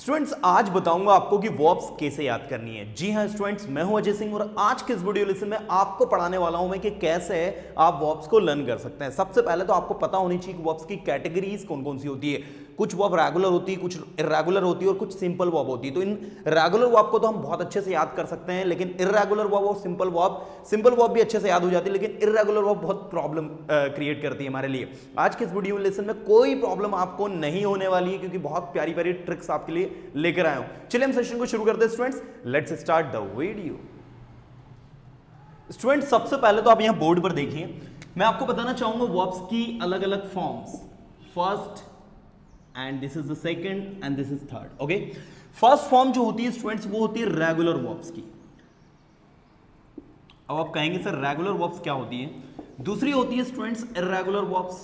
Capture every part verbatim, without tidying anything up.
Students आज बताऊंगा आपको कि वर्ब्स कैसे याद करनी है। जी हाँ स्टूडेंट्स, मैं हूं अजय सिंह और आज के इस वीडियो लेसन में आपको पढ़ाने वाला हूं मैं कि कैसे आप वर्ब्स को लर्न कर सकते हैं। सबसे पहले तो आपको पता होनी चाहिए कि वर्ब्स की कैटेगरीज कौन कौन सी होती है। कुछ वर्ब रेगुलर होती है, कुछ इर्रेगुलर होती है और कुछ सिंपल वर्ब होती है। तो इन रेगुलर वर्ब को तो हम बहुत अच्छे से याद कर सकते हैं, लेकिन इर्रेगुलर वर्ब और सिंपल वर्ब सिंपल वर्ब भी अच्छे से याद हो जाती है, लेकिन इर्रेगुलर वर्ब बहुत प्रॉब्लम क्रिएट करती है हमारे लिए। आज के इस वीडियो लेसन में कोई प्रॉब्लम आपको नहीं होने वाली है, क्योंकि बहुत प्यारी प्यारी ट्रिक्स आपके लिए लेकर आया हूं। चलिए हम सेशन को शुरू करते हैं students, let's start the video. Students सबसे पहले तो आप यहां बोर्ड पर देखिए, मैं आपको बताना चाहूंगा वर्ब्स की अलग अलग forms. First and this is the second and this is third. Okay, first form जो होती है स्टूडेंट्स वो होती है रेगुलर वर्ब्स की। अब आप कहेंगे सर रेगुलर वर्ब्स क्या होती है? दूसरी होती है स्टूडेंट्स इर्रेगुलर वर्ब्स।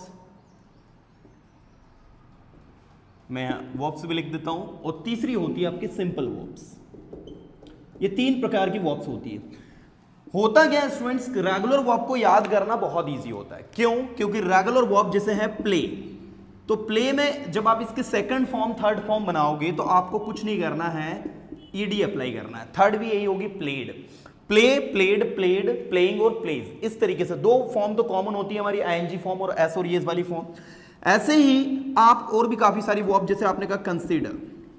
मैं वर्ब्स भी लिख देता हूं। और तीसरी होती है आपकी सिंपल वर्ब्स। ये तीन प्रकार की वर्ब्स होती है। होता क्या है स्टूडेंट्स, रेगुलर वर्ब को याद करना बहुत इजी होता है। क्यों? क्योंकि रेगुलर वर्ब जैसे है प्ले, तो प्ले में जब आप इसके सेकंड फॉर्म थर्ड फॉर्म बनाओगे तो आपको कुछ नहीं करना है, ईडी अप्लाई करना है। थर्ड भी यही होगी, played. Play, played, played, playing और प्लेज, इस तरीके से दो फॉर्म तो कॉमन होती है हमारी, आईएनजी फॉर्म और एस और एस वाली फॉर्म। ऐसे ही आप और भी काफी सारी वर्ब, जैसे आपने कहा कंसीडर,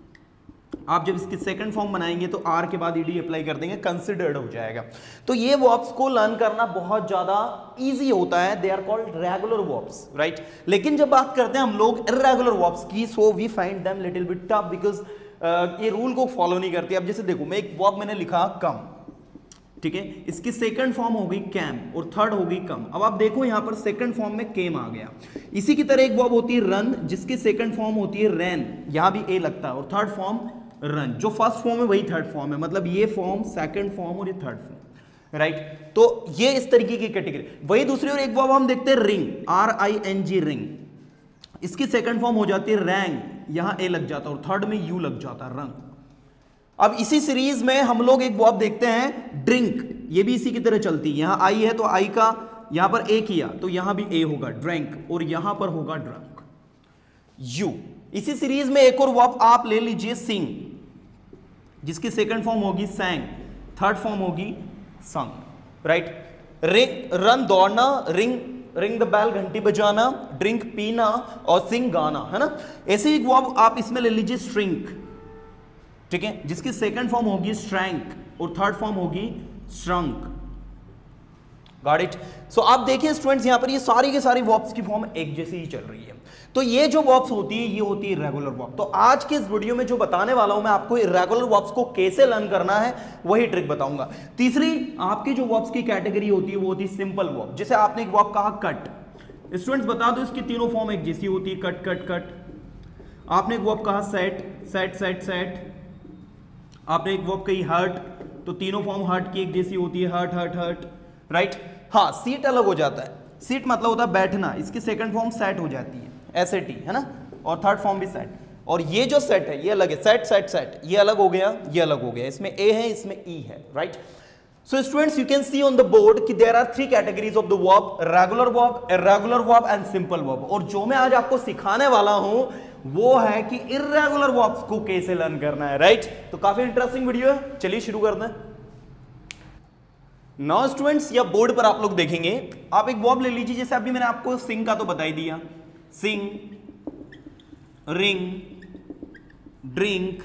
आप जब इसकी सेकंड फॉर्म बनाएंगे तो आर के बाद ईडी अप्लाई कर देंगे, कंसीडर्ड हो जाएगा। तो ये वर्ब्स को लर्न करना बहुत ज्यादा इजी होता है, they are called regular verbs, right. लेकिन जब बात करते हैं हम लोग इर्रेगुलर वर्ब्स की, so we find them little bit tough, because ये रूल को फॉलो नहीं करती। अब जैसे देखो, मैं एक वर्ब मैंने लिखा कम, ठीक है, इसकी सेकंड फॉर्म हो गई कैम और थर्ड हो गई कम। अब आप देखो यहां पर सेकंड फॉर्म में केम आ गया। इसी की तरह एक वर्ब होती है रन, जिसकी सेकंड फॉर्म होती है रैन, यहां भी ए लगता है, और थर्ड फॉर्म रन। जो फर्स्ट फॉर्म है वही थर्ड फॉर्म है, मतलब ये फॉर्म सेकंड फॉर्म और ये थर्ड फॉर्म, राइट। तो ये इस तरीके की कैटेगरी। वही दूसरी और एक वर्ब हम देखते हैं ring, R I N G ring, इसकी सेकंड फॉर्म हो जाती है रैंग, यहां ए लग जाता है और थर्ड में यू लग जाता है, रंग। अब इसी सीरीज में हम लोग एक वर्ब देखते हैं ड्रिंक, ये भी इसी की तरह चलती है। यहां आई है तो आई का यहां पर ए किया तो यहां भी ए होगा ड्रिंक, और यहां पर होगा ड्रंक, यू। इसी सीरीज में एक और वर्ब आप ले लीजिए सिंग, जिसकी सेकंड फॉर्म होगी सैंग, थर्ड फॉर्म होगी संग, राइट। रिंग रन दौड़ना, रिंग रिंग द बेल घंटी बजाना, ड्रिंक पीना और सिंग गाना, है ना। ऐसे ही एक वर्ब आप इसमें ले लीजिए श्रिंक, ठीक है, जिसकी सेकंड फॉर्म होगी स्ट्रैंक और थर्ड फॉर्म होगी श्रंक। Got it. सो आप देखिए स्टूडेंट्स, यहां पर ये सारी के सारी वर्ब्स की फॉर्म एक जैसी ही चल रही है। तो ये जो वर्ब्स होती है ये होती है रेगुलर वर्ब। तो आज के इस वीडियो में जो बताने वाला हूं मैं आपको, रेगुलर वर्ब्स को कैसे लर्न करना है वही ट्रिक बताऊंगा। तीसरी आपकी जो वर्ब्स की कैटेगरी होती है वो होती है सिंपल वर्ब। जैसे आपने एक वर्ब कहा कट, स्टूडेंट्स बता दो इसकी तीनों फॉर्म एक जैसी होती है, कट कट कट। आपने एक वर्ब कहा सेट, सेट सेट सेट। आपने एक वर्ब कही हर्ट, तो तीनों फॉर्म हर्ट की एक जैसी होती है, हर्ट हर्ट हर्ट, राइट। हाँ, सीट अलग हो जाता है, सीट मतलब होता है बैठना, इसकी सेकंड फॉर्म सेट हो जाती है, एस ए टी, है ना, और थर्ड फॉर्म भी सेट। और ये जो सेट है ये अलग है, सेट सेट सेट, ये अलग हो गया, ये अलग हो गया, इसमें ए है इसमें ई है, right. So students you can see on the board कि there are three categories of the verb, regular verb, irregular verb and simple verb. और जो मैं आज आपको सिखाने वाला हूं वो है कि इर्रेगुलर वर्ब्स को कैसे लर्न करना है, राइट। तो काफी इंटरेस्टिंग वीडियो है, चलिए शुरू करते हैं। नाउ स्टूडेंट्स या बोर्ड पर आप लोग देखेंगे, आप एक वर्ब ले लीजिए, जैसे अभी मैंने आपको सिंग का तो बता ही दिया, सिंग, रिंग, ड्रिंक,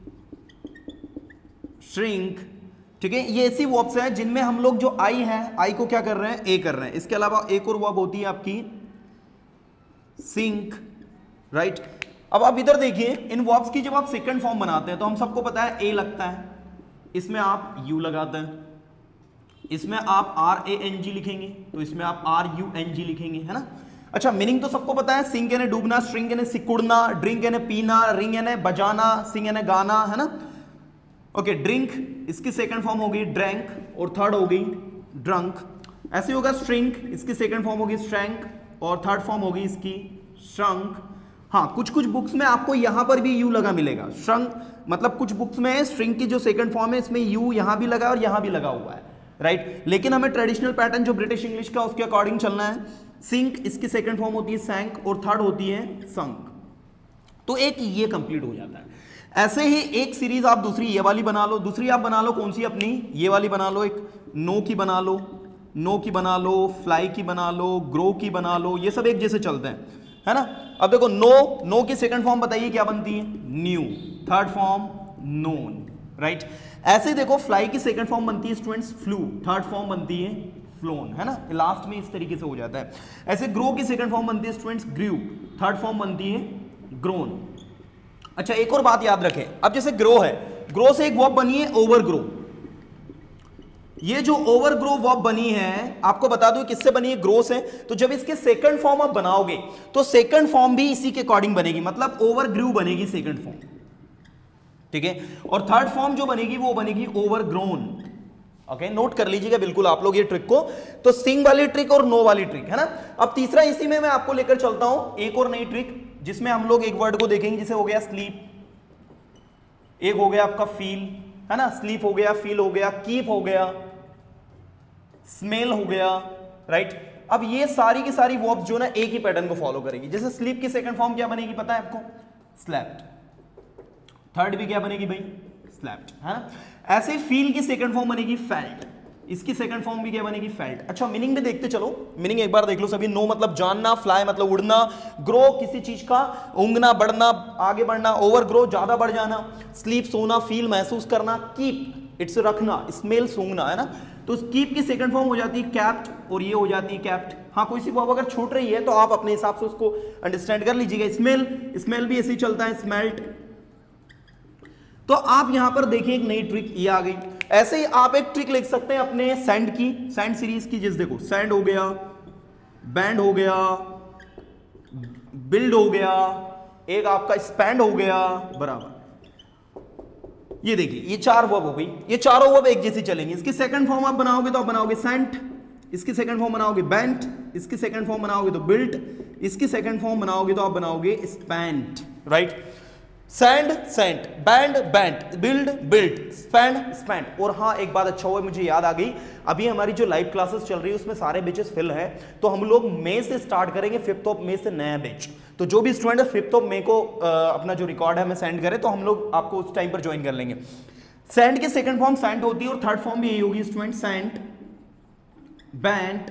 श्रिंक, ठीक है। ये ऐसी वर्ब्स हैं जिनमें हम लोग जो आई है, आई को क्या कर रहे हैं, ए कर रहे हैं। इसके अलावा एक और वर्ब होती है आपकी सिंक, राइट। अब आप इधर देखिए, इन वर्ब्स की जब आप सेकंड फॉर्म बनाते हैं तो हम सबको पता है ए लगता है, इसमें आप यू लगाते हैं, इसमें आप आर ए एन जी लिखेंगे तो इसमें आप आर यू एन जी लिखेंगे, है ना। अच्छा, मीनिंग तो सबको पता है, सिंक यानी डूबना, स्ट्रिंग यानी सिकुड़ना, ड्रिंक यानी पीना, रिंग यानी बजाना, सिंग यानी गाना, है ना। ओके, ड्रिंक इसकी सेकंड फॉर्म होगी ड्रैंक और थर्ड होगी ड्रंक। ऐसे होगा स्ट्रिंग, इसकी सेकंड फॉर्म होगी स्ट्रैंक और थर्ड फॉर्म होगी इसकी श्रंक। हाँ, कुछ कुछ बुक्स में आपको यहां पर भी यू लगा मिलेगा, श्रंक मतलब कुछ बुक्स में स्ट्रिंग की जो सेकंड फॉर्म है इसमें यू यहां भी लगा और यहां भी लगा हुआ है, राइट। लेकिन हमें ट्रेडिशनल पैटर्न जो ब्रिटिश इंग्लिश का उसके अकॉर्डिंग चलना है। सिंक इसकी सेकंड फॉर्म होती है सैंक और थर्ड होती है संक। तो एक ये कंप्लीट हो जाता है। ऐसे ही एक सीरीज आप दूसरी ये वाली बना लो, दूसरी आप बना लो कौन सी अपनी, ये वाली बना लो, एक नो की बना लो, नो की बना लो, फ्लाई की बना लो, ग्रो की बना लो, ये सब एक जैसे चलते हैं, है ना। अब देखो नो, नो की सेकंड फॉर्म बताइए क्या बनती है, knew, third form known, right. ऐसे देखो फ्लाई की सेकंड फॉर्म बनती है स्टूडेंट्स फ्लू, थर्ड फॉर्म बनती है फ्लोन, है ना, लास्ट में इस तरीके से हो जाता है। ऐसे ग्रो की सेकंड फॉर्म बनती है स्टूडेंट्स ग्रू, थर्ड फॉर्म बनती है ग्रोन। अच्छा एक और बात याद रखें, अब जैसे ग्रो है, ग्रो से एक वर्ब बनी है ओवर ग्रो, ये जो ओवर ग्रो वर्ब बनी है आपको बता दूं किससे बनी है, ग्रो से। तो जब इसके सेकंड फॉर्म आप बनाओगे तो सेकंड फॉर्म भी इसी के अकॉर्डिंग बनेगी, मतलब ओवर ग्रू बनेगी सेकंड फॉर्म, ठीक है। और थर्ड फॉर्म जो बनेगी वो बनेगी ओवर ग्रोन। ओके, नोट कर लीजिएगा बिल्कुल आप लोग ये ट्रिक को। तो सिंग वाली ट्रिक और नो वाली ट्रिक, है ना। अब तीसरा इसी में मैं आपको लेकर चलता हूं एक और नई ट्रिक, जिसमें हम लोग एक वर्ड को देखेंगे, जिसे हो गया स्लीप, एक हो गया आपका फील, है ना, स्लीप हो गया, फील हो गया, कीप हो गया, स्मेल हो गया, राइट। अब ये सारी की सारी वर्ब्स जो ना एक ही पैटर्न को फॉलो करेगी। जैसे स्लीप की सेकंड फॉर्म क्या बनेगी पता है आपको, स्लेप्ट, थर्ड भी क्या बनेगी भाई, स्लेप्ट, है ना। ऐसे ही फील की सेकंड फॉर्म बनेगी फेल्ट, इसकी सेकंड फॉर्म भी क्या बनेगी, फेल्ट। अच्छा मीनिंग भी देखते चलो, मीनिंग एक बार देख लो सभी। नो मतलब जानना, फ्लाई मतलब उड़ना, ग्रो किसी चीज का उंगना, बढ़ना, आगे बढ़ना, ओवर ग्रो ज्यादा बढ़ जाना, स्लीप सोना, फील महसूस करना, कीप इट्स रखना, स्मेल सूंघना, है ना। तो कीप की सेकंड फॉर्म हो जाती है कैप्ट और ये हो जाती है कैप्ट। हाँ कोई सी वर्ब अगर छूट रही है तो आप अपने हिसाब से उसको अंडरस्टैंड कर लीजिएगा। स्मेल, स्मेल भी ऐसे ही चलता है, स्मेल्ट। तो आप यहां पर देखिए एक नई ट्रिक ये आ गई। ऐसे ही आप एक ट्रिक लिख सकते हैं अपने सैंड की, सैंड सीरीज की, जिस देखो सैंड हो गया, बैंड हो गया, बिल्ड हो गया, एक आपका स्पैंड हो गया, बराबर। ये देखिए ये चार वर्ब हो गई, ये चारों वर्ब एक जैसी चलेंगी। इसकी सेकंड फॉर्म आप बनाओगे तो आप बनाओगे सेंट, इसकी सेकंड फॉर्म बनाओगे बेंट, इसकी सेकंड फॉर्म बनाओगे तो बिल्ट, इसकी सेकंड फॉर्म बनाओगे तो आप बनाओगे spent, right. Send sent, bend bent, build built, spend spend. और हाँ एक बात अच्छा हुआ मुझे याद आ गई, अभी हमारी जो लाइव क्लासेस चल रही है उसमें सारे बैचेस फिल है, तो हम लोग मई से स्टार्ट करेंगे, फिफ्थ ऑफ मई से नया बैच। तो जो भी स्टूडेंट है फिफ्थ ऑफ मई को आ, अपना जो रिकॉर्ड है हमें सेंड करें तो हम लोग आपको उस टाइम पर ज्वाइन कर लेंगे। सैंड की सेकंड फॉर्म सैंट होती है और थर्ड फॉर्म भी यही होगी स्टूडेंट, सैंट, बैंट,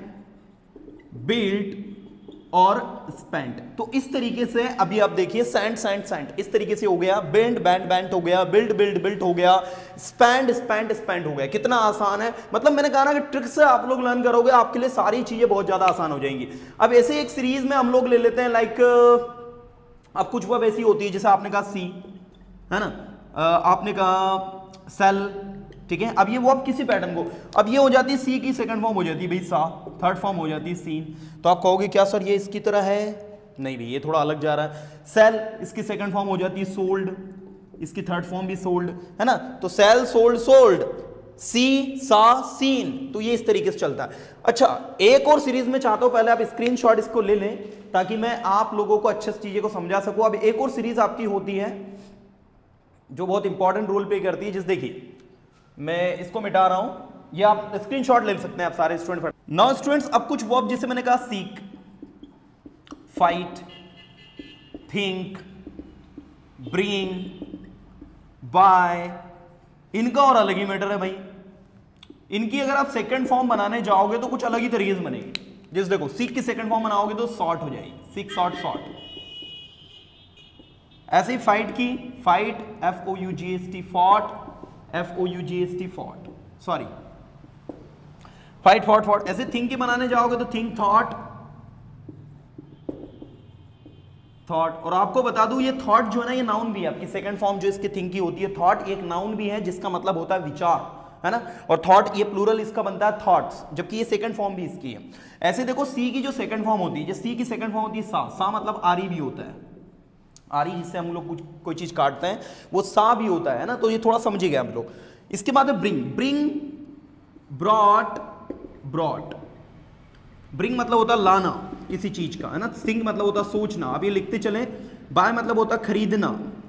बिल्ट और स्पेंट। तो इस तरीके से अभी आप देखिए सैंड सैंड सैंड इस तरीके से हो गया, बेंड बैंड बैंड हो गया, बिल्ड बिल्ड बिल्ट हो गया, स्पैंड स्पैंड स्पैंड हो गया। कितना आसान है, मतलब मैंने कहा ना कि ट्रिक से आप लोग लर्न करोगे आपके लिए सारी चीजें बहुत ज्यादा आसान हो जाएंगी। अब ऐसे एक सीरीज में हम लोग ले लेते हैं लाइक, अब कुछ वर्ब ऐसी होती है जैसे आपने कहा सी, है ना, आपने कहा सेल, ठीक है। अब ये वो आप किसी पैटर्न को, अब ये हो जाती है सी की सेकंड फॉर्म हो जाती है भाई सा, थर्ड फॉर्म हो जाती है सीन। तो आप कहोगे क्या सर ये इसकी तरह है, नहीं भाई ये थोड़ा अलग जा रहा है। सेल इसकी सेकंड फॉर्म हो जाती है सोल्ड, इसकी थर्ड फॉर्म भी सोल्ड, है ना। तो सेल सोल्ड सोल्ड, सी सा सीन, तो ये इस तरीके से चलता है। अच्छा एक और सीरीज में चाहता हूं, पहले आप स्क्रीनशॉट इसको ले लें ताकि मैं आप लोगों को अच्छे से चीजें को समझा सकूं। अब एक और सीरीज आपकी होती है जो बहुत इंपॉर्टेंट रोल प्ले करती है, जिस देखिए मैं इसको मिटा रहा हूं, ये आप स्क्रीनशॉट ले सकते हैं आप सारे स्टूडेंट। नाउ स्टूडेंट्स अब कुछ वर्ब जिसे मैंने कहा seek, fight, think, bring, buy, इनका और अलग ही मैटर है भाई। इनकी अगर आप सेकंड फॉर्म बनाने जाओगे तो कुछ अलग ही तरीके से बनेगी। जिस देखो सीक की सेकंड फॉर्म बनाओगे तो सॉर्ट हो जाएगी, सीक सॉर्ट सॉर्ट। ऐसे ही फाइट की, fight F O U G S T, fought F O U G S T fought, sorry fight fought fought. ऐसे थिंक की बनाने जाओगे तो थिंक थॉट थॉट। और आपको बता दूं ये थॉट जो है ना ये नाउन भी है, आपकी सेकंड फॉर्म जो इसकी थिंक की होती है थॉट, एक नाउन भी है जिसका मतलब होता है विचार, है ना। और थॉट ये प्लूरल इसका बनता है थॉट्स, जबकि ये सेकंड फॉर्म भी इसकी है। ऐसे देखो सी की जो सेकंड फॉर्म होती है, जो सी की सेकंड फॉर्म होती है सा, सा मतलब आरी भी होता है, आरी जिससे हम लोग कुछ कोई चीज काटते हैं वो सा भी होता है ना। तो ये थोड़ा समझिएगा हम लोग। इसके बाद है bring, bring, brought, brought. Bring मतलब होता है लाना किसी चीज का, है ना। थिंक मतलब होता है सोचना, अब ये लिखते चले। बाय मतलब होता है खरीदना,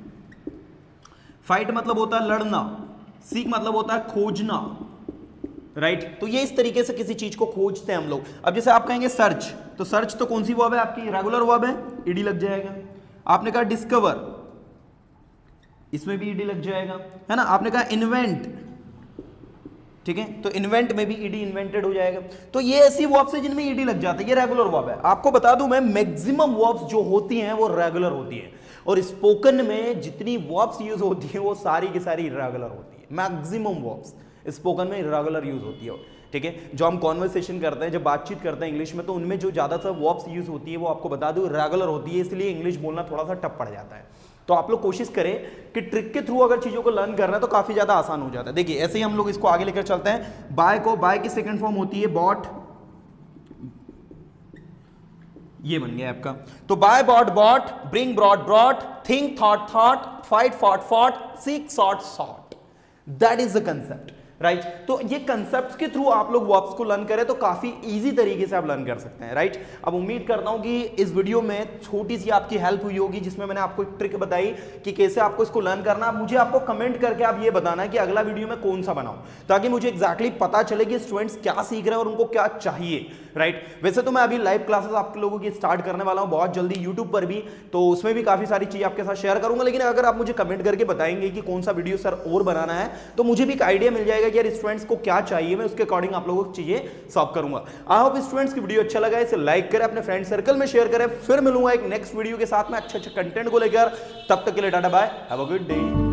फाइट मतलब होता है लड़ना, सीक मतलब होता है खोजना, राइट। तो ये इस तरीके से किसी चीज को खोजते हैं हम लोग। अब जैसे आप कहेंगे सर्च, तो सर्च तो कौन सी वर्ब है आपकी, रेगुलर वर्ब है, ईडी लग जाएगा। आपने कहा डिस्कवर, इसमें भी ईडी लग जाएगा, है ना। आपने कहा इन्वेंट, ठीक है, तो इन्वेंट में भी ईडी इन्वेंटेड हो जाएगा। तो ये ऐसी वर्ब्स है जिनमें ईडी लग जाता है, ये रेगुलर वर्ब है। आपको बता दूं मैं, मैक्सिमम वर्ब्स जो होती हैं वो रेगुलर होती है, और स्पोकन में जितनी वर्ब्स यूज होती है वो सारी की सारी इरेगुलर होती है। मैक्सिमम वर्ब्स स्पोकन में इरेगुलर यूज होती है, ठीक है। जो हम कॉन्वर्सेशन करते हैं, जब बातचीत करते हैं इंग्लिश में, तो उनमें जो ज्यादातर वर्ब्स यूज होती है वो आपको बता दूं रेगुलर होती है, इसलिए इंग्लिश बोलना थोड़ा सा टफ पड़ जाता है। तो आप लोग कोशिश करें कि ट्रिक के थ्रू अगर चीजों को लर्न करना है तो काफी ज्यादा आसान हो जाता है। देखिए ऐसे ही हम लोग इसको आगे लेकर चलते हैं। बाय को, बाय की सेकंड फॉर्म होती है बॉट, ये बन गया आपका। तो buy bought bought, bring brought brought, think thought thought, fight fought fought, seek sought sought, that is the concept, right. तो ये कंसेप्ट के थ्रू आप लोग वर्ब्स को लर्न करें तो काफी इजी तरीके से आप लर्न कर सकते हैं, राइट। अब उम्मीद करता हूं कि इस वीडियो में छोटी सी आपकी हेल्प हुई होगी, जिसमें मैंने आपको एक ट्रिक बताई कि कैसे आपको इसको लर्न करना। मुझे आपको कमेंट करके आप ये बताना है कि अगला वीडियो में कौन सा बनाऊं, ताकि मुझे एग्जैक्टली पता चले कि स्टूडेंट्स क्या सीख रहे हैं और उनको क्या चाहिए, राइट। वैसे तो मैं अभी लाइव क्लासेस आप लोगों की स्टार्ट करने वाला हूं बहुत जल्दी यूट्यूब पर भी, तो उसमें भी काफी सारी चीजें आपके साथ शेयर करूंगा। लेकिन अगर आप मुझे कमेंट करके बताएंगे कि कौन सा वीडियो सर और बनाना है, तो मुझे भी एक आइडिया मिल जाएगा कि यार स्टूडेंट्स को क्या चाहिए, मैं उसके अकॉर्डिंग आप लोगों को चीजें सॉल्व करूंगा। आई होप स्टूडेंट्स की वीडियो अच्छा लगा, इसे लाइक करें, अपने फ्रेंड सर्कल में शेयर करें। फिर मिलूंगा एक नेक्स्ट वीडियो के साथ में अच्छे अच्छे कंटेंट को लेकर। तब तक के लिए tata bye, have a good day.